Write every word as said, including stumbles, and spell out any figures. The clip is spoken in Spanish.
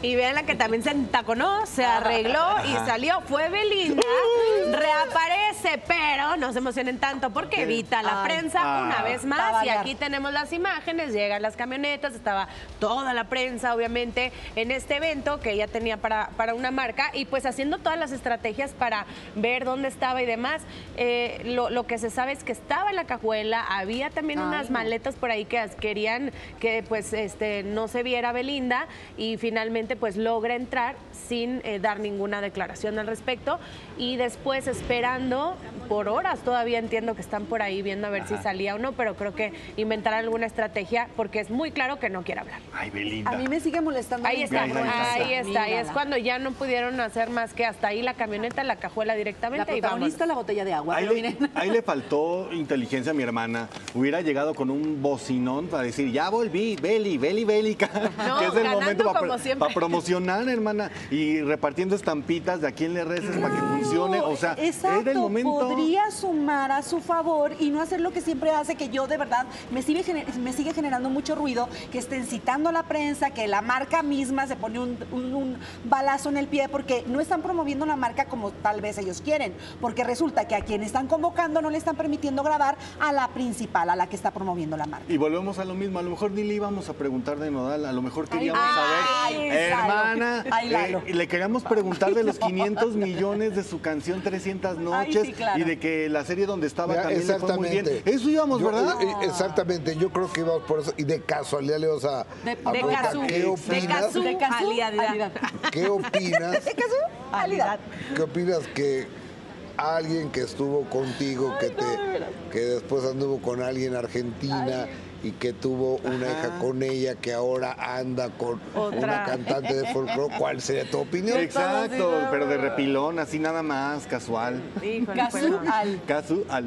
Y vean la que también se entaconó, se arregló Ajá. y salió. Fue Belinda, reaparece, pero no se emocionen tanto porque evita la Ay. prensa ah. una vez más. Y aquí tenemos las imágenes, llegan las camionetas, estaba toda la prensa, obviamente, en este evento que ella tenía para, para una marca y pues haciendo todas las estrategias para ver dónde estaba y demás. Eh, lo, lo que se sabe es que estaba en la cajuela, había también Ay, unas maletas por ahí que querían que pues este no se viera Belinda y finalmente pues logra entrar sin eh, dar ninguna declaración al respecto y después esperando por horas, todavía entiendo que están por ahí viendo a ver Ajá. si salía o no, pero creo que inventarán alguna estrategia porque es muy claro que no quiere hablar. Ay, Belinda. A mí me sigue molestando. Ahí está, ahí está, ahí está. Y es cuando ya no pudieron hacer más que hasta ahí la camioneta, la cajuela directamente. La protagonista, la botella de agua. Ahí, pero le, miren. ahí le faltó inteligencia a mi hermana. Hubiera llegado con un bocinón para decir, ya volví, Beli, Beli, Bélica. No, que es el momento para, para promocionar, hermana. Y repartiendo estampitas de a quién le reces claro, para que funcione. O sea, exacto, es el momento. Podría sumar a su favor y no hacer lo que siempre hace, que yo de verdad me sigue, me sigue generando mucho ruido, que estén citando a la prensa, que la marca misma se pone un, un, un balazo en el pie porque no están promoviendo la marca como tal vez ellos quieren, porque resulta que a quien están convocando no le están permitiendo grabar a la principal, a la que está promoviendo la marca. Y volvemos a lo mismo, a lo mejor ni le íbamos a preguntar de Nodal, a lo mejor queríamos ay, saber, ay, hermana, ay, eh, le queríamos preguntar de los quinientos millones de su canción trescientas noches ay, sí, claro. y de que la serie donde estaba Mira, también le fue muy bien. Eso íbamos, yo, ¿verdad? Eh, exactamente, yo creo que íbamos por eso y de casualidad le vamos a, de, a de preguntar, casu, ¿qué opinas? De casualidad. ¿Qué opinas? ¿De casualidad? ¿Qué opinas que alguien que estuvo contigo, que, te, que después anduvo con alguien argentina y que tuvo una Ajá. hija con ella, que ahora anda con Otra. una cantante de folclore, ¿cuál sería tu opinión? Exacto, pero de repilón, así nada más, casual. Híjole, casual. Casual.